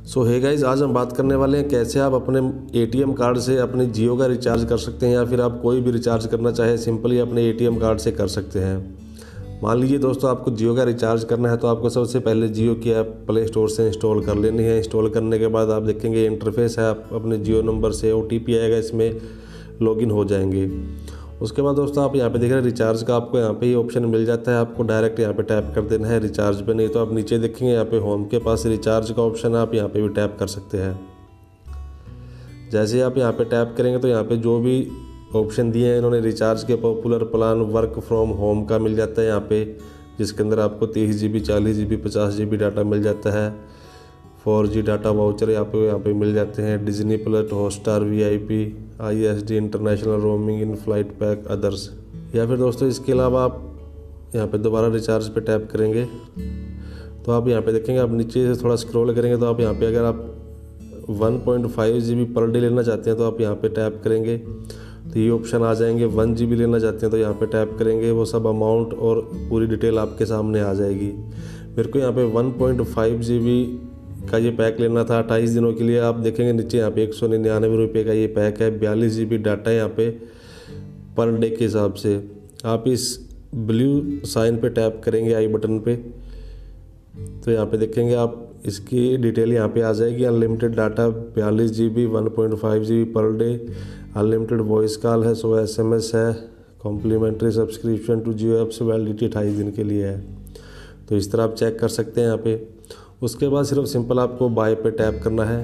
सो hey guys, आज हम बात करने वाले हैं कैसे आप अपने एटीएम कार्ड से अपने जियो का रिचार्ज कर सकते हैं या फिर आप कोई भी रिचार्ज करना चाहे सिंपली अपने एटीएम कार्ड से कर सकते हैं। मान लीजिए दोस्तों, आपको जियो का रिचार्ज करना है तो आपको सबसे पहले जियो की ऐप प्ले स्टोर से इंस्टॉल कर लेनी है। इंस्टॉल करने के बाद आप देखेंगे इंटरफेस है, आप अपने जियो नंबर से OTP आएगा, इसमें लॉगिन हो जाएंगे। उसके बाद दोस्तों आप यहाँ पे देख रहे हैं रिचार्ज का, आपको यहाँ पे ये ऑप्शन मिल जाता है। आपको डायरेक्ट यहाँ पे टैप कर देना है रिचार्ज पे, नहीं तो आप नीचे देखेंगे यहाँ पे होम के पास रिचार्ज का ऑप्शन है, आप यहाँ पे भी टैप कर सकते हैं। जैसे आप यहाँ पे टैप करेंगे तो यहाँ पे जो भी ऑप्शन दिए हैं इन्होंने रिचार्ज के popular plan work from home का मिल जाता है यहाँ पे, जिसके अंदर आपको 30 GB 40 GB 50 GB डाटा मिल जाता है। 4G डाटा वाउचर यहाँ पे मिल जाते हैं। Disney plus, Hotstar, VIP, ISD, international roaming, in flight pack, others. या फिर दोस्तों इसके अलावा आप यहाँ पे दोबारा रिचार्ज पे टैप करेंगे तो आप यहाँ पे देखेंगे, आप नीचे से थोड़ा स्क्रॉल करेंगे तो आप यहाँ पे अगर आप 1.5 GB पर डे लेना चाहते हैं तो आप यहाँ पे टैप करेंगे तो ये ऑप्शन आ जाएंगे। 1 GB लेना चाहते हैं तो यहाँ पे टैप करेंगे, वो सब अमाउंट और पूरी डिटेल आपके सामने आ जाएगी। मेरे को यहाँ पे 1.5 GB का ये पैक लेना था 28 दिनों के लिए। आप देखेंगे नीचे यहाँ पे 199 रुपये का ये पैक है। 42 GB डाटा है यहाँ पे पर डे के हिसाब से। आप इस ब्लू साइन पे टैप करेंगे आई बटन पे तो यहाँ पे देखेंगे आप इसकी डिटेल यहाँ पे आ जाएगी। Unlimited data 42 GB 1.5 GB per day, unlimited voice call है, 100 SMS है, complimentary subscription to Jio apps, validity 28 दिन के लिए है। तो इस तरह आप चेक कर सकते हैं यहाँ पे। उसके बाद सिर्फ सिंपल आपको बाय पे टैप करना है।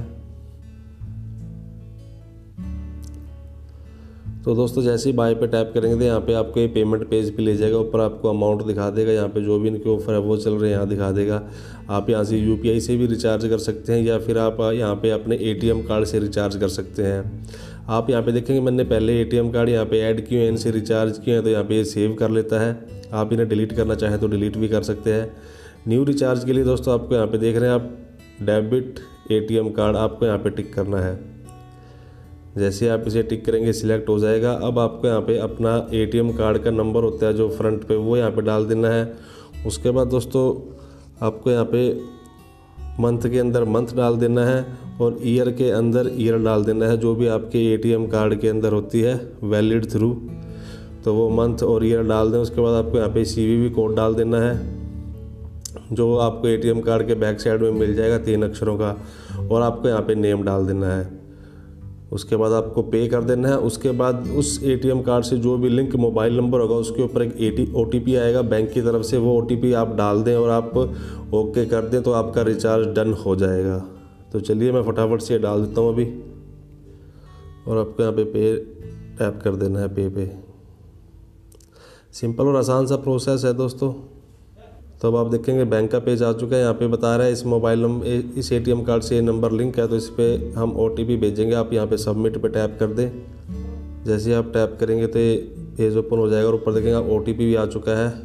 तो दोस्तों जैसे ही बाय पे टैप करेंगे तो यहाँ पे आपको ये पेमेंट पेज पे ले जाएगा। ऊपर आपको अमाउंट दिखा देगा, यहाँ पे जो भी इनके ऑफर है वो चल रहे हैं यहाँ दिखा देगा। आप यहाँ से UPI से भी रिचार्ज कर सकते हैं या फिर आप यहाँ पे अपने ATM कार्ड से रिचार्ज कर सकते हैं। आप यहाँ पे देखेंगे मैंने पहले ATM कार्ड यहाँ पे ऐड किए हैं, इनसे रिचार्ज किए हैं तो यहाँ पे ये सेव कर लेता है। आप इन्हें डिलीट करना चाहें तो डिलीट भी कर सकते हैं। न्यू रिचार्ज के लिए दोस्तों आपको यहाँ पे देख रहे हैं आप डेबिट ATM कार्ड, आपको यहाँ पे टिक करना है। जैसे आप इसे टिक करेंगे सिलेक्ट हो जाएगा। अब आपको यहाँ पे अपना ATM कार्ड का नंबर होता है जो फ्रंट पे, वो यहाँ पे डाल देना है। उसके बाद दोस्तों आपको यहाँ पे मंथ के अंदर मंथ डाल देना है और ईयर के अंदर ईयर डाल देना है, जो भी आपके ATM कार्ड के अंदर होती है वैलिड थ्रू, तो वो मंथ और ईयर डाल दें। उसके बाद आपको यहाँ पे CVV कोड डाल देना है जो आपको ATM कार्ड के बैक साइड में मिल जाएगा 3 अक्षरों का, और आपको यहाँ पे नेम डाल देना है। उसके बाद आपको पे कर देना है। उसके बाद उस ATM कार्ड से जो भी लिंक मोबाइल नंबर होगा उसके ऊपर एक OTP आएगा बैंक की तरफ से, वो OTP आप डाल दें और आप ओके कर दें तो आपका रिचार्ज डन हो जाएगा। तो चलिए मैं फटाफट से डाल देता हूँ अभी, और आपको यहाँ पे टैप कर देना है पे। सिंपल और आसान सा प्रोसेस है दोस्तों। तो अब आप देखेंगे बैंक का पेज आ चुका है। यहाँ पे बता रहा है इस मोबाइल नंबर, इस ATM कार्ड से ये नंबर लिंक है, तो इस पर हम OTP भेजेंगे। आप यहाँ पे सबमिट पे टैप कर दें। जैसे ही आप टैप करेंगे तो ये पेज ओपन हो जाएगा और ऊपर देखेंगे आप OTP भी आ चुका है।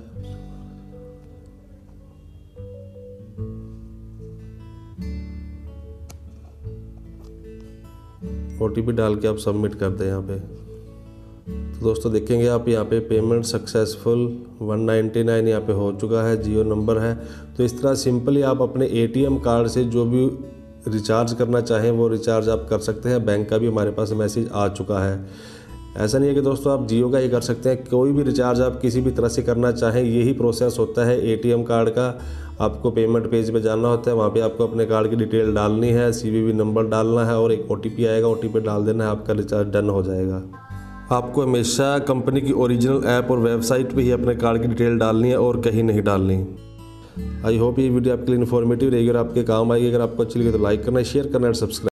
OTP डाल के आप सबमिट कर दें यहाँ पे। तो दोस्तों देखेंगे आप यहाँ पे पेमेंट सक्सेसफुल 199 यहाँ पे हो चुका है, जियो नंबर है। तो इस तरह सिंपली आप अपने ATM कार्ड से जो भी रिचार्ज करना चाहें वो रिचार्ज आप कर सकते हैं। बैंक का भी हमारे पास मैसेज आ चुका है। ऐसा नहीं है कि दोस्तों आप जियो का ही कर सकते हैं, कोई भी रिचार्ज आप किसी भी तरह से करना चाहें यही प्रोसेस होता है ATM कार्ड का। आपको पेमेंट पेज पे जाना होता है, वहाँ पे आपको अपने कार्ड की डिटेल डालनी है, CVV नंबर डालना है और एक OTP आएगा, OTP डाल देना है, आपका रिचार्ज डन हो जाएगा। आपको हमेशा कंपनी की ओरिजिनल ऐप और वेबसाइट पे ही अपने कार्ड की डिटेल डालनी है और कहीं नहीं डालनी। आई होप ये वीडियो आपके लिए इन्फॉर्मेटिव रहेगी और आपके काम आएगी। अगर आपको अच्छी लगे तो लाइक करना, शेयर करना और सब्सक्राइब